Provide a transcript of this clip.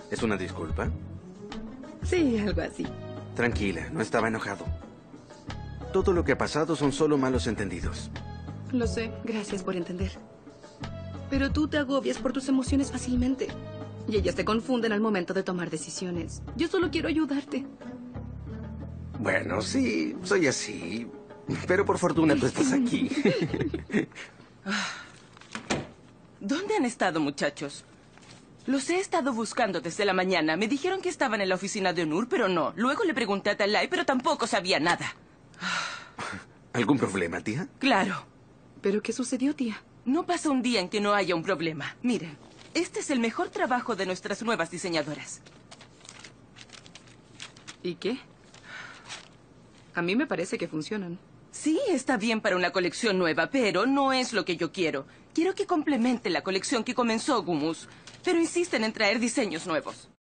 ¿Es una disculpa? Sí, algo así. Tranquila, no estaba enojado. Todo lo que ha pasado son solo malos entendidos. Lo sé, gracias por entender. Pero tú te agobias por tus emociones fácilmente. Y ellas te confunden al momento de tomar decisiones. Yo solo quiero ayudarte. Bueno, sí, soy así. Pero por fortuna tú estás aquí. ¿Dónde han estado, muchachos? Los he estado buscando desde la mañana. Me dijeron que estaban en la oficina de Onur, pero no. Luego le pregunté a Talay, pero tampoco sabía nada. ¿Algún problema, tía? Claro. ¿Pero qué sucedió, tía? No pasa un día en que no haya un problema. Miren, este es el mejor trabajo de nuestras nuevas diseñadoras. ¿Y qué? A mí me parece que funcionan. Sí, está bien para una colección nueva, pero no es lo que yo quiero. Quiero que complemente la colección que comenzó Gumus, pero insisten en traer diseños nuevos.